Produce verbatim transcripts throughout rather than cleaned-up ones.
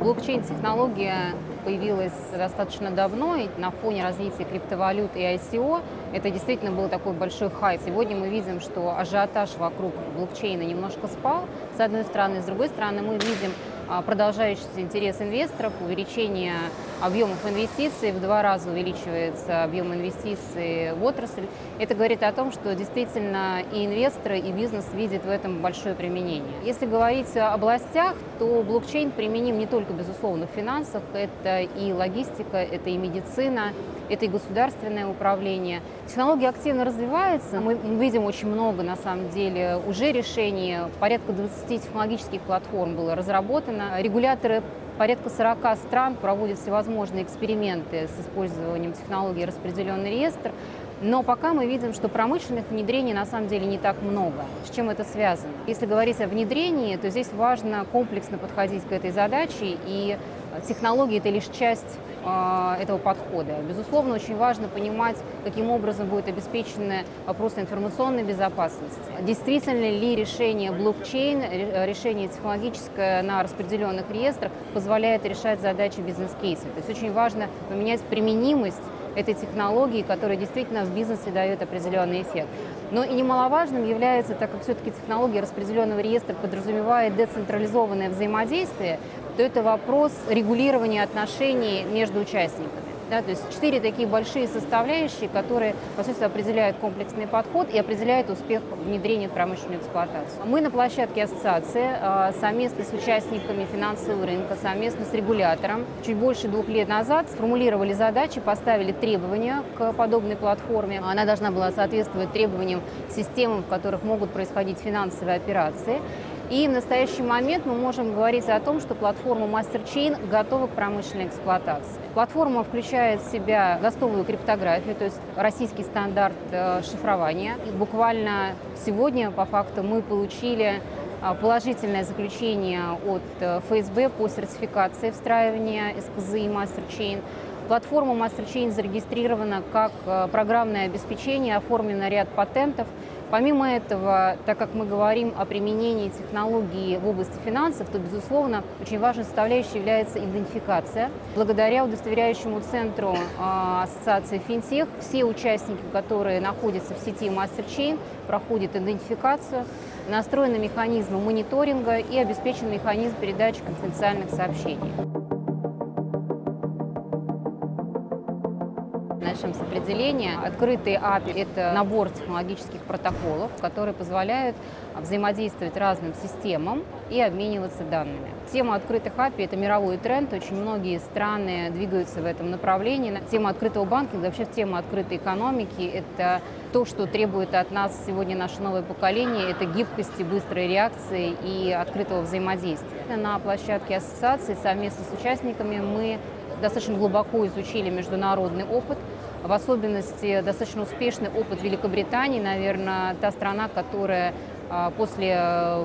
Блокчейн-технология появилась достаточно давно, и на фоне развития криптовалют и ай си о это действительно был такой большой хайп. Сегодня мы видим, что ажиотаж вокруг блокчейна немножко спал, с одной стороны. С другой стороны, мы видим продолжающийся интерес инвесторов, увеличение объемов инвестиций, в два раза увеличивается объем инвестиций в отрасль. Это говорит о том, что действительно и инвесторы, и бизнес видят в этом большое применение. Если говорить о областях, то блокчейн применим не только, безусловно, в финансах, это и логистика, это и медицина, это и государственное управление. Технология активно развивается. Мы видим очень много, на самом деле, уже решений. Порядка двадцати технологических платформ было разработано. Регуляторы порядка сорока стран проводят всевозможные эксперименты с использованием технологии распределенный реестр. Но пока мы видим, что промышленных внедрений на самом деле не так много. С чем это связано? Если говорить о внедрении, то здесь важно комплексно подходить к этой задаче, и технологии – это лишь часть э, этого подхода. Безусловно, очень важно понимать, каким образом будет обеспечены вопросы информационной безопасности. Действительно ли решение блокчейн, решение технологическое на распределенных реестрах позволяет решать задачи бизнес-кейсов. То есть очень важно поменять применимость этой технологии, которая действительно в бизнесе дает определенный эффект. Но и немаловажным является, так как все-таки технология распределенного реестра подразумевает децентрализованное взаимодействие, то это вопрос регулирования отношений между участниками. Да, то есть четыре такие большие составляющие, которые, по сути, определяют комплексный подход и определяют успех внедрения в промышленную эксплуатацию. Мы на площадке ассоциации совместно с участниками финансового рынка, совместно с регулятором чуть больше двух лет назад сформулировали задачи, поставили требования к подобной платформе. Она должна была соответствовать требованиям системы, в которых могут происходить финансовые операции. И в настоящий момент мы можем говорить о том, что платформа MasterChain готова к промышленной эксплуатации. Платформа включает в себя гостовую криптографию, то есть российский стандарт шифрования. И буквально сегодня, по факту, мы получили положительное заключение от эф эс бэ по сертификации встраивания эс ка зэ и MasterChain. Платформа MasterChain зарегистрирована как программное обеспечение, оформлен ряд патентов. Помимо этого, так как мы говорим о применении технологий в области финансов, то, безусловно, очень важной составляющей является идентификация. Благодаря удостоверяющему центру ассоциации финтех, все участники, которые находятся в сети MasterChain, проходят идентификацию, настроены механизмы мониторинга и обеспечен механизм передачи конфиденциальных сообщений. Начнем с определения. Открытые эй пи ай – это набор технологических протоколов, которые позволяют взаимодействовать разным системам и обмениваться данными. Тема открытых эй пи ай – это мировой тренд, очень многие страны двигаются в этом направлении. Тема открытого банкинга, вообще тема открытой экономики – это то, что требует от нас сегодня наше новое поколение, это гибкости, быстрой реакции и открытого взаимодействия. На площадке ассоциации совместно с участниками мы достаточно глубоко изучили международный опыт, в особенности достаточно успешный опыт Великобритании, наверное, та страна, которая после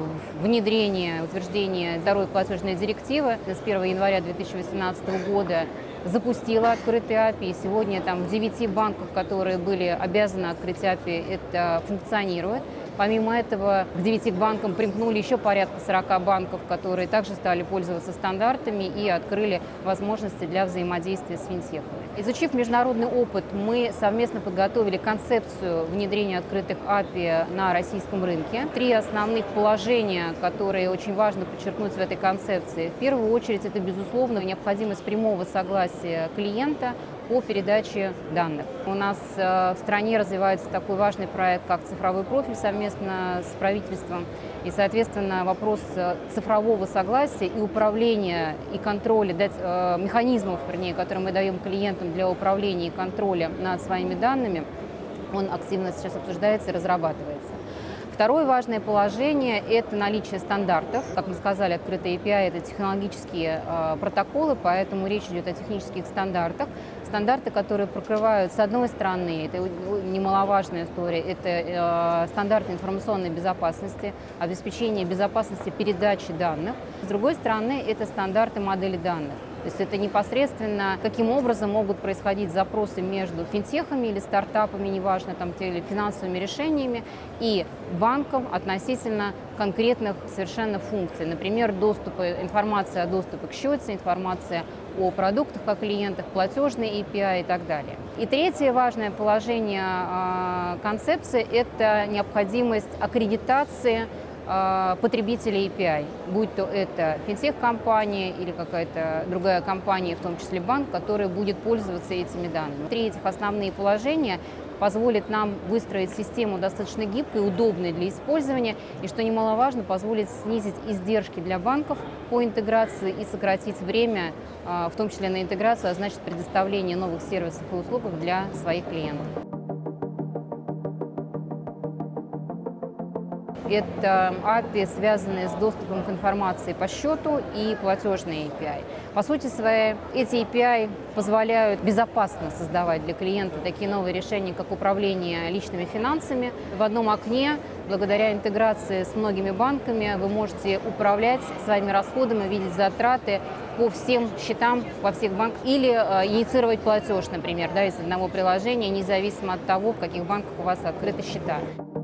внедрения, утверждения второй платежной директивы с первого января две тысячи восемнадцатого года запустила открытый эй пи ай. Сегодня там в девяти банках, которые были обязаны открыть эй пи ай, это функционирует. Помимо этого, к девяти банкам примкнули еще порядка сорока банков, которые также стали пользоваться стандартами и открыли возможности для взаимодействия с финтехами. Изучив международный опыт, мы совместно подготовили концепцию внедрения открытых эй пи ай на российском рынке. Три основных положения, которые очень важно подчеркнуть в этой концепции. В первую очередь, это, безусловно, необходимость прямого согласия клиента по передаче данных. У нас в стране развивается такой важный проект, как цифровой профиль, совместно с правительством. И, соответственно, вопрос цифрового согласия и управления и контроля, механизмов, вернее, которые мы даем клиентам для управления и контроля над своими данными, он активно сейчас обсуждается и разрабатывается. Второе важное положение – это наличие стандартов. Как мы сказали, открытые эй пи ай – это технологические э, протоколы, поэтому речь идет о технических стандартах. Стандарты, которые покрывают, с одной стороны, это немаловажная история, это э, стандарты информационной безопасности, обеспечение безопасности передачи данных. С другой стороны, это стандарты модели данных. То есть это непосредственно, каким образом могут происходить запросы между финтехами или стартапами, неважно, там, или финансовыми решениями, и банком относительно конкретных совершенно функций. Например, доступы, информация о доступе к счету, информация о продуктах, о клиентах, платежный эй пи ай и так далее. И третье важное положение э, концепции – это необходимость аккредитации э, потребителей эй пи ай, будь то это финтех-компания или какая-то другая компания, в том числе банк, который будет пользоваться этими данными. Три этих основные положения позволит нам выстроить систему достаточно гибкой, удобной для использования и, что немаловажно, позволит снизить издержки для банков по интеграции и сократить время, в том числе на интеграцию, а значит предоставление новых сервисов и услуг для своих клиентов. Это эй пи ай, связанные с доступом к информации по счету, и платежные эй пи ай. По сути своей, эти эй пи ай позволяют безопасно создавать для клиента такие новые решения, как управление личными финансами. В одном окне, благодаря интеграции с многими банками, вы можете управлять своими расходами, видеть затраты по всем счетам во всех банках или э, инициировать платеж, например, да, из одного приложения, независимо от того, в каких банках у вас открыты счета.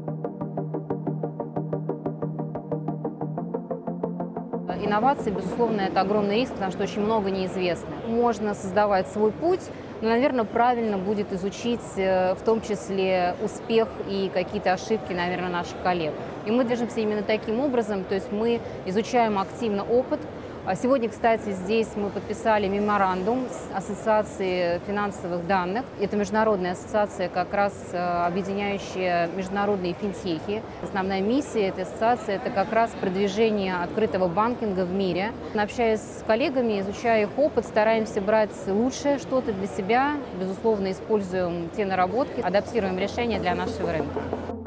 Инновации, безусловно, это огромный риск, потому что очень много неизвестно. Можно создавать свой путь, но, наверное, правильно будет изучить в том числе успех и какие-то ошибки, наверное, наших коллег. И мы движемся именно таким образом, то есть мы изучаем активно опыт. Сегодня, кстати, здесь мы подписали меморандум с Ассоциацией финансовых данных. Это международная ассоциация, как раз объединяющая международные финтехи. Основная миссия этой ассоциации – это как раз продвижение открытого банкинга в мире. Общаясь с коллегами, изучая их опыт, стараемся брать лучшее что-то для себя. Безусловно, используем те наработки, адаптируем решения для нашего рынка.